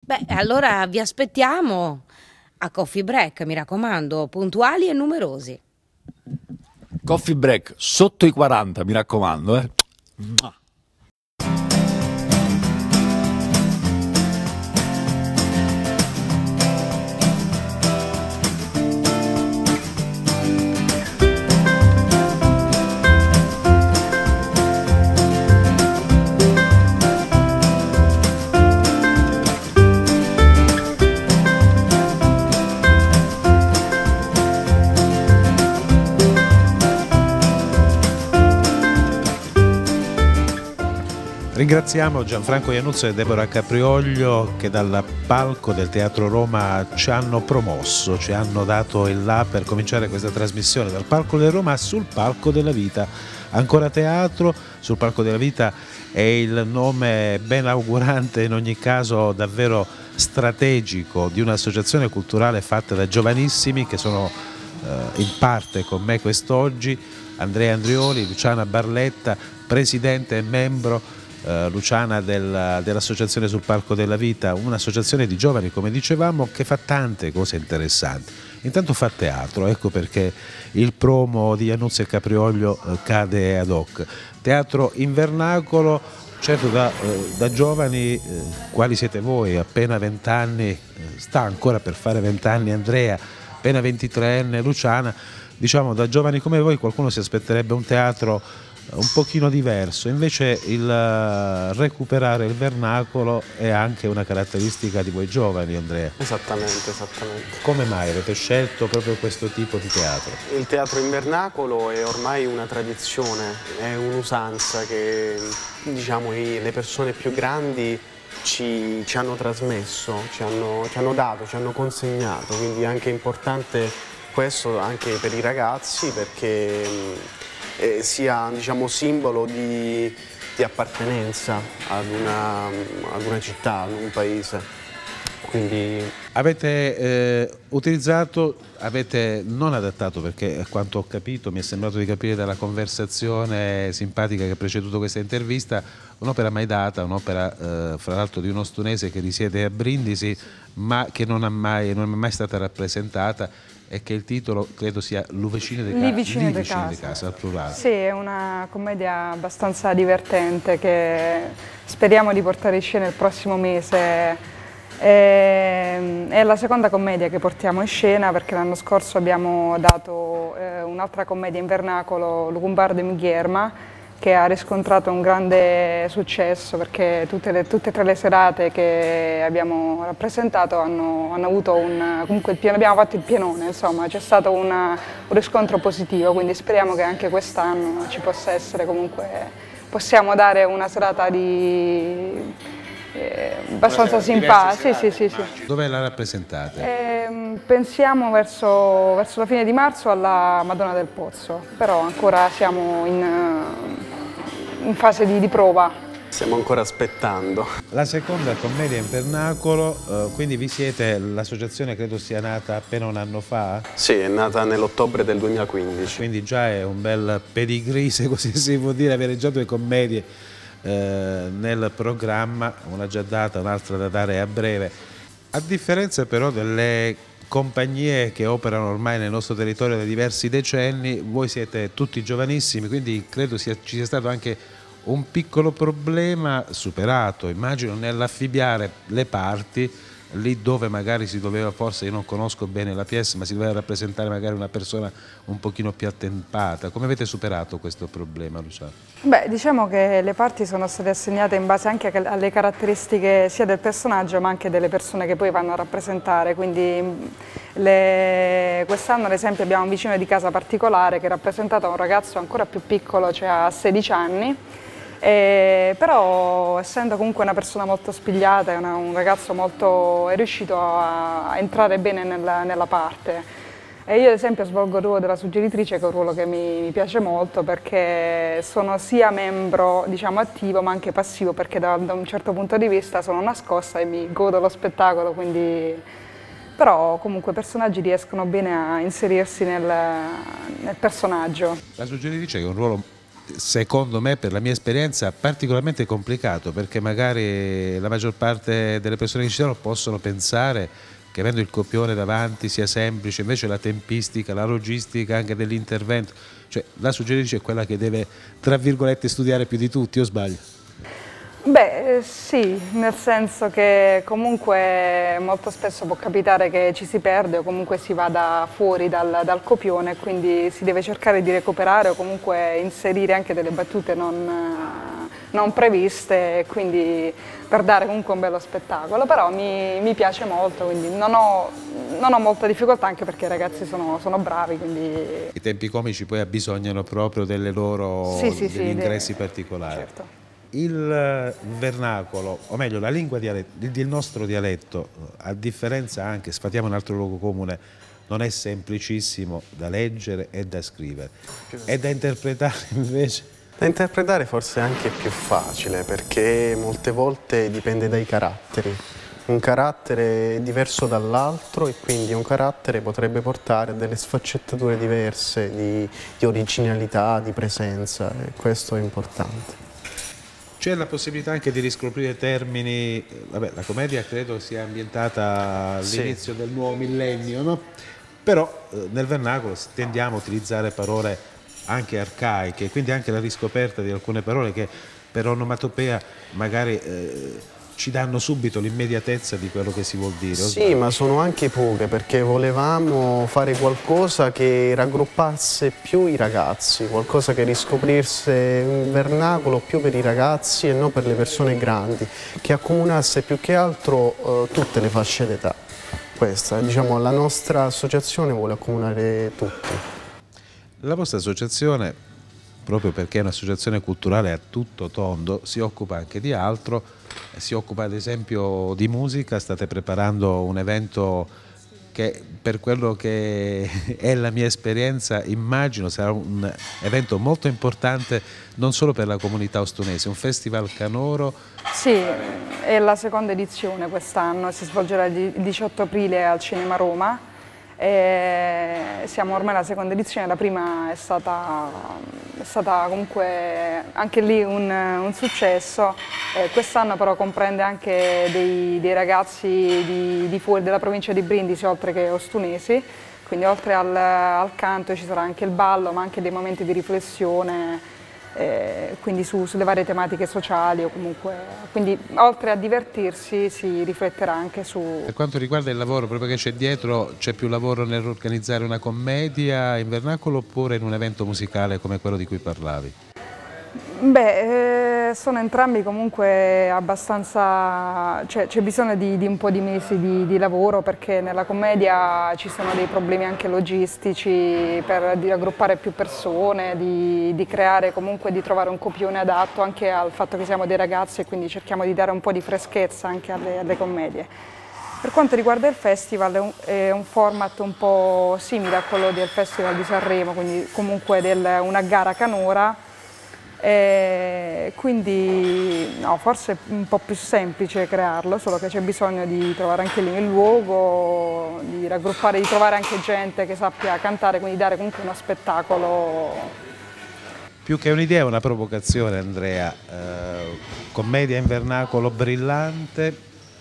Beh, allora vi aspettiamo a Coffee Break, mi raccomando, puntuali e numerosi. Coffee break sotto i 40, mi raccomando, eh. Ringraziamo Gianfranco Iannuzzo e Deborah Caprioglio che dal palco del Teatro Roma ci hanno promosso, ci hanno dato il là per cominciare questa trasmissione dal palco del Roma sul palco della vita. Ancora teatro, sul palco della vita è il nome ben augurante, in ogni caso davvero strategico, di un'associazione culturale fatta da giovanissimi che sono in parte con me quest'oggi: Andrea Andrioli, Luciana Barletta, presidente e membro. Luciana dell'associazione sul palco della vita, un'associazione di giovani, come dicevamo, che fa tante cose interessanti. Intanto fa teatro, ecco perché il promo di Iannuzzo e Caprioglio cade ad hoc. Teatro in vernacolo, certo da giovani quali siete voi, appena 20 anni, sta ancora per fare 20 anni Andrea, appena 23enne Luciana. Diciamo, da giovani come voi qualcuno si aspetterebbe un teatro un pochino diverso, invece il recuperare il vernacolo è anche una caratteristica di voi giovani, Andrea. Esattamente, esattamente. Come mai avete scelto proprio questo tipo di teatro? Il teatro in vernacolo è ormai una tradizione, è un'usanza che, diciamo, le persone più grandi ci hanno trasmesso, ci hanno dato, ci hanno consegnato, quindi è anche importante questo anche per i ragazzi, perché sia, diciamo, simbolo di appartenenza ad una città, ad un paese. Quindi avete utilizzato, avete non adattato, perché a quanto ho capito, mi è sembrato di capire dalla conversazione simpatica che ha preceduto questa intervista, un'opera mai data, un'opera fra l'altro di uno stunese che risiede a Brindisi, ma che non è mai stata rappresentata, e che il titolo credo sia Lu vicine de casa, al plurale. Sì, è una commedia abbastanza divertente che speriamo di portare in scena il prossimo mese. È la seconda commedia che portiamo in scena, perché l'anno scorso abbiamo dato un'altra commedia in vernacolo, Lucumbardo e Mighierma, che ha riscontrato un grande successo, perché tutte e tre le serate che abbiamo rappresentato hanno avuto comunque abbiamo fatto il pienone, insomma c'è stato un riscontro positivo, quindi speriamo che anche quest'anno ci possa essere, comunque possiamo dare una serata abbastanza simpatica. Sì. Dove la rappresentate? Pensiamo verso la fine di marzo alla Madonna del Pozzo, però ancora siamo in fase di prova. stiamo ancora aspettando. La seconda commedia in vernacolo, quindi vi siete, l'associazione credo sia nata appena un anno fa? Sì, è nata nell'ottobre del 2015. Quindi già è un bel pedigree, se così si può dire, avere già due commedie nel programma, una già data, un'altra da dare a breve. A differenza però delle compagnie che operano ormai nel nostro territorio da diversi decenni, voi siete tutti giovanissimi, quindi credo ci sia stato anche un piccolo problema superato, immagino, nell'affibbiare le parti lì dove magari si doveva, forse io non conosco bene la pièce, ma si doveva rappresentare magari una persona un pochino più attempata. Come avete superato questo problema, Luciano? Beh, diciamo che le parti sono state assegnate in base anche alle caratteristiche sia del personaggio ma anche delle persone che poi vanno a rappresentare, quindi quest'anno ad esempio abbiamo un vicino di casa particolare che è rappresentato un ragazzo ancora più piccolo, cioè ha 16 anni, però essendo comunque una persona molto spigliata, un ragazzo è riuscito a entrare bene nella parte. E io ad esempio svolgo il ruolo della suggeritrice, che è un ruolo che mi piace molto perché sono sia membro, diciamo, attivo ma anche passivo, perché da un certo punto di vista sono nascosta e mi godo lo spettacolo, quindi... però comunque i personaggi riescono bene a inserirsi nel personaggio. La suggeritrice è un ruolo secondo me, per la mia esperienza, particolarmente complicato, perché magari la maggior parte delle persone che ci sono possono pensare che avendo il copione davanti sia semplice, invece la tempistica, la logistica anche dell'intervento, cioè la suggeritrice è quella che deve, tra virgolette, studiare più di tutti, o sbaglio? Beh, sì, nel senso che comunque molto spesso può capitare che ci si perde o comunque si vada fuori dal copione, quindi si deve cercare di recuperare o comunque inserire anche delle battute non previste, quindi per dare comunque un bello spettacolo, però mi piace molto, quindi non ho molta difficoltà, anche perché i ragazzi sono bravi. Quindi... I tempi comici poi abbisognano proprio delle loro degli ingressi particolari. Certo. Il vernacolo, o meglio la lingua il nostro dialetto, a differenza anche, sfatiamo un altro luogo comune, non è semplicissimo da leggere e da scrivere. E da interpretare invece? Da interpretare forse è anche più facile, perché molte volte dipende dai caratteri. Un carattere è diverso dall'altro e quindi un carattere potrebbe portare a delle sfaccettature diverse di originalità, di presenza, e questo è importante. C'è la possibilità anche di riscoprire termini, vabbè, la commedia credo sia ambientata all'inizio del nuovo millennio, no? Però nel vernacolo tendiamo a utilizzare parole anche arcaiche, quindi anche la riscoperta di alcune parole che per onomatopea magari ci danno subito l'immediatezza di quello che si vuol dire. Sì, ma sono anche poche, perché volevamo fare qualcosa che raggruppasse più i ragazzi, qualcosa che riscoprisse un vernacolo più per i ragazzi e non per le persone grandi, che accomunasse più che altro tutte le fasce d'età. Questa, diciamo, la nostra associazione vuole accomunare tutti. La vostra associazione, proprio perché è un'associazione culturale a tutto tondo, si occupa anche di altro, si occupa ad esempio di musica. State preparando un evento che, per quello che è la mia esperienza, immagino sarà un evento molto importante non solo per la comunità ostunese, un festival canoro. Sì, è la seconda edizione quest'anno, si svolgerà il 18 aprile al Cinema Roma. Siamo ormai alla seconda edizione, la prima è stata comunque anche lì un successo. Quest'anno però comprende anche dei ragazzi di fuori della provincia di Brindisi, oltre che ostunesi, quindi oltre al canto ci sarà anche il ballo, ma anche dei momenti di riflessione, quindi sulle varie tematiche sociali, o comunque, quindi oltre a divertirsi si rifletterà anche su... Per quanto riguarda il lavoro proprio che c'è dietro, c'è più lavoro nell'organizzare una commedia in vernacolo oppure in un evento musicale come quello di cui parlavi? Beh, sono entrambi comunque abbastanza, cioè c'è bisogno di un po' di mesi di lavoro, perché nella commedia ci sono dei problemi anche logistici di raggruppare più persone, di creare comunque, di trovare un copione adatto anche al fatto che siamo dei ragazzi, e quindi cerchiamo di dare un po' di freschezza anche alle commedie. Per quanto riguarda il festival, è un format un po' simile a quello del Festival di Sanremo, quindi comunque una gara canora. Quindi no, forse è un po' più semplice crearlo, solo che c'è bisogno di trovare anche lì il luogo, di raggruppare, di trovare anche gente che sappia cantare, quindi dare comunque uno spettacolo. Più che un'idea è una provocazione, Andrea. Commedia in vernacolo brillante,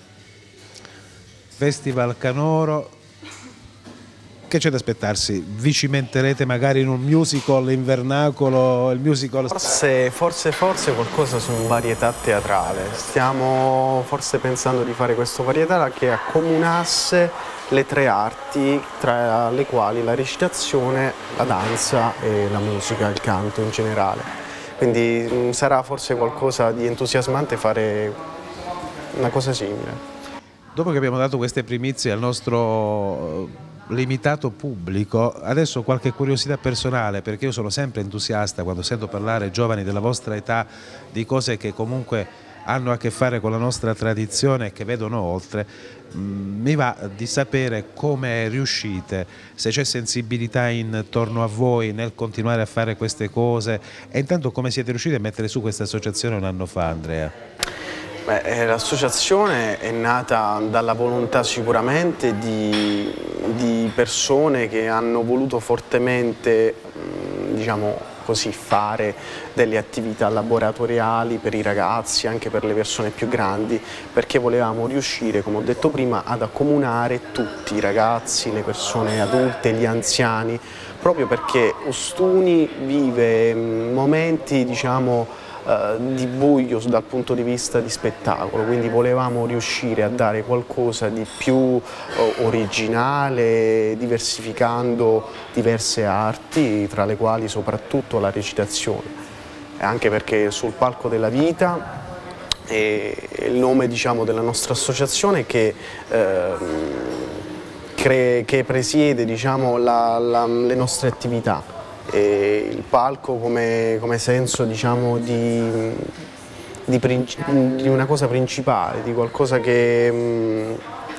festival canoro. Che c'è da aspettarsi? Vi cimenterete magari in un musical in vernacolo? Il musical... Forse qualcosa su un varietà teatrale. Stiamo forse pensando di fare questo varietà che accomunasse le tre arti, tra le quali la recitazione, la danza e la musica, il canto in generale. Quindi sarà forse qualcosa di entusiasmante fare una cosa simile. Dopo che abbiamo dato queste primizie al nostro limitato pubblico, adesso qualche curiosità personale, perché io sono sempre entusiasta quando sento parlare giovani della vostra età di cose che comunque hanno a che fare con la nostra tradizione e che vedono oltre. Mi va di sapere come riuscite, se c'è sensibilità intorno a voi nel continuare a fare queste cose, e intanto come siete riusciti a mettere su questa associazione un anno fa, Andrea? L'associazione è nata dalla volontà sicuramente di persone che hanno voluto fortemente, diciamo così fare delle attività laboratoriali per i ragazzi, anche per le persone più grandi, perché volevamo riuscire, come ho detto prima, ad accomunare tutti i ragazzi, le persone adulte, gli anziani, proprio perché Ostuni vive momenti, diciamo, di buio dal punto di vista di spettacolo, quindi volevamo riuscire a dare qualcosa di più originale, diversificando diverse arti, tra le quali soprattutto la recitazione, anche perché sul palco della vita è il nome, diciamo, della nostra associazione che presiede, diciamo, le nostre attività. E il palco come senso, diciamo, di una cosa principale, di qualcosa che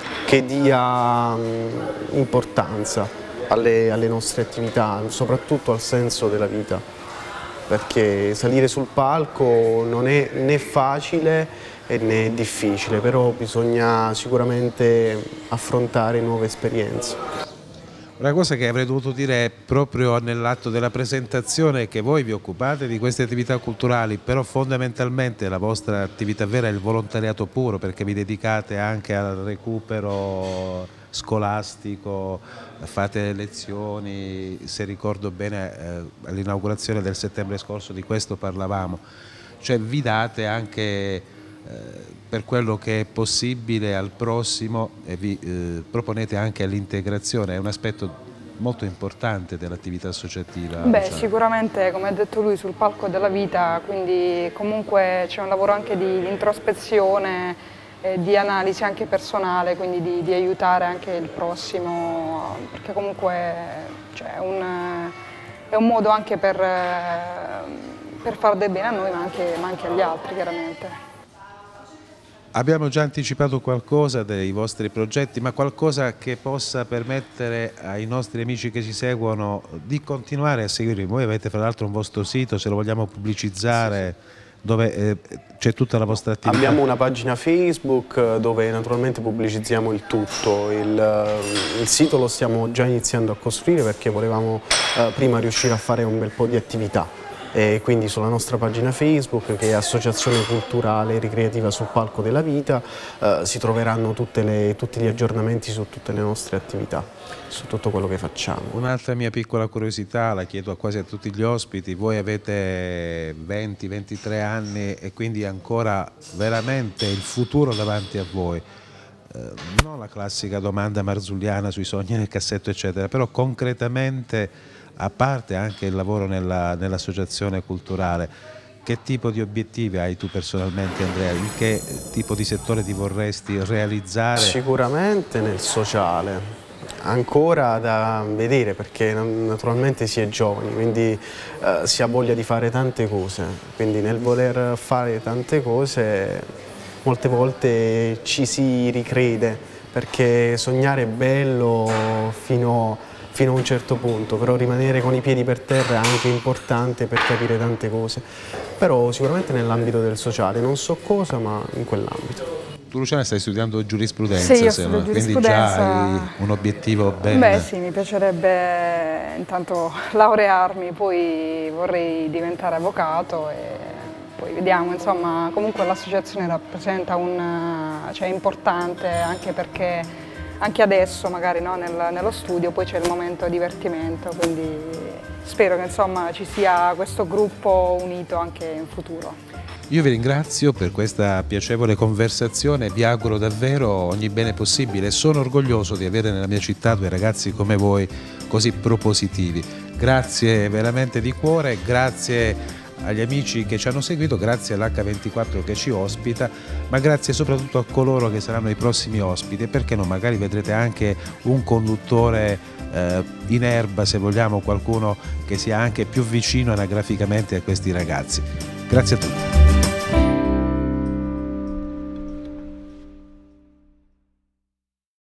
dia importanza alle nostre attività, soprattutto al senso della vita, perché salire sul palco non è né facile né difficile, però bisogna sicuramente affrontare nuove esperienze. Una cosa che avrei dovuto dire proprio nell'atto della presentazione è che voi vi occupate di queste attività culturali, però fondamentalmente la vostra attività vera è il volontariato puro, perché vi dedicate anche al recupero scolastico, fate lezioni, se ricordo bene all'inaugurazione del settembre scorso di questo parlavamo, cioè vi date anche per quello che è possibile al prossimo e vi proponete anche all'integrazione, è un aspetto molto importante dell'attività associativa. Beh, sicuramente, come ha detto lui, sul palco della vita, quindi comunque c'è un lavoro anche di introspezione, di analisi anche personale, quindi di aiutare anche il prossimo, perché comunque cioè, è un modo anche per far del bene a noi ma anche agli altri, chiaramente. Abbiamo già anticipato qualcosa dei vostri progetti, ma qualcosa che possa permettere ai nostri amici che ci seguono di continuare a seguirvi. Voi avete fra l'altro un vostro sito, se lo vogliamo pubblicizzare, dove c'è tutta la vostra attività. Abbiamo una pagina Facebook dove naturalmente pubblicizziamo il tutto, il sito lo stiamo già iniziando a costruire perché volevamo prima riuscire a fare un bel po' di attività. E quindi sulla nostra pagina Facebook, che è Associazione Culturale e Ricreativa sul Palco della Vita, si troveranno tutti gli aggiornamenti su tutte le nostre attività, su tutto quello che facciamo. Un'altra mia piccola curiosità, la chiedo a quasi a tutti gli ospiti: voi avete 20-23 anni e quindi ancora veramente il futuro davanti a voi. Non la classica domanda marzulliana sui sogni nel cassetto eccetera, però concretamente, a parte anche il lavoro nell'associazione culturale, che tipo di obiettivi hai tu personalmente, Andrea? In che tipo di settore ti vorresti realizzare? Sicuramente nel sociale, ancora da vedere perché naturalmente si è giovani, quindi si ha voglia di fare tante cose, quindi nel voler fare tante cose molte volte ci si ricrede, perché sognare è bello fino a un certo punto, però rimanere con i piedi per terra è anche importante per capire tante cose, però sicuramente nell'ambito del sociale, non so cosa, ma in quell'ambito. Tu, Luciana, stai studiando giurisprudenza, sì, io studio quindi già hai un obiettivo ben... Beh sì, mi piacerebbe intanto laurearmi, poi vorrei diventare avvocato e poi vediamo, insomma, comunque l'associazione rappresenta cioè, importante anche perché anche adesso magari no, nello studio poi c'è il momento divertimento, quindi spero che insomma ci sia questo gruppo unito anche in futuro. Io vi ringrazio per questa piacevole conversazione, vi auguro davvero ogni bene possibile. Sono orgoglioso di avere nella mia città due ragazzi come voi così propositivi. Grazie veramente di cuore, grazie agli amici che ci hanno seguito, grazie all'H24 che ci ospita, ma grazie soprattutto a coloro che saranno i prossimi ospiti e perché no, magari vedrete anche un conduttore in erba, se vogliamo, qualcuno che sia anche più vicino anagraficamente a questi ragazzi. Grazie a tutti.